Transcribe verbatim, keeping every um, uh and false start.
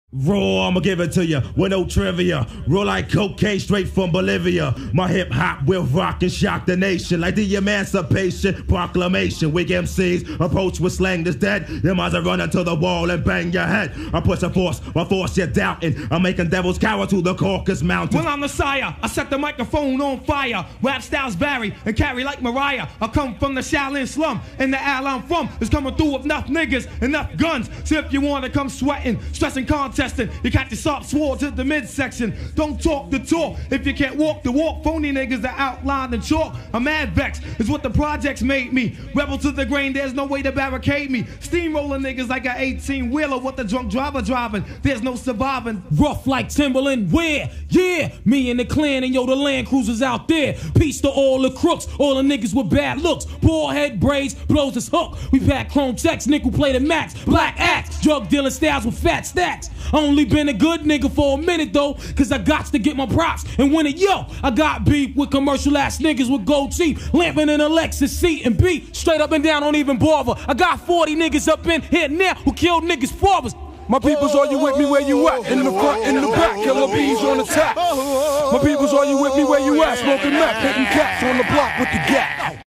Raw, I'ma give it to you with no trivia. Raw like cocaine straight from Bolivia. My hip hop will rock and shock the nation like the Emancipation Proclamation. Weak M Cs approach with slang that's dead. You might as well run into the wall and bang your head. I push a force, my force you're doubting. I'm making devils cower to the Caucasus Mountains. When I'm the sire, I set the microphone on fire. Rap styles vary and carry like Mariah. I come from the Shaolin slum, and the alley I'm from is coming through with enough niggas, enough guns. So if you wanna come sweating, stressing contesting, you got your soft sword to the midsection. Don't talk the talk if you can't walk the walk. Phony niggas that outline the chalk. I'm mad vex is what the projects made me. Rebel to the grain, there's no way to barricade me. Steamrolling niggas like an eighteen wheeler. What the drunk driver driving, there's no surviving. Rough like Timberland, where? Yeah, me and the clan and yo, the Land Cruisers out there. Peace to all the crooks, all the niggas with bad looks. Bald head braids, blows his hook. We pack chrome checks, nickel plated max, black axe, drug dealing styles with fat stacks. Only been a good nigga for a minute though, cause I got to get my props and win it. Yo, I got beef with commercial ass niggas with gold teeth, lamping in a Lexus seat and beat straight up and down, don't even bother. I got forty niggas up in here now who killed niggas' fathers. My peoples, are you with me where you at? In the front, in the back, killer bees on attack. My peoples, are you with me where you at? Smoking meth, hitting cats on the block with the gap.